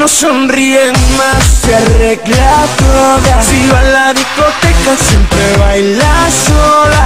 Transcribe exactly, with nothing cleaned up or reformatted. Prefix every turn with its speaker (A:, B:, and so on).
A: no sonríe más, se arregla toda. Si va a la discoteca siempre baila sola.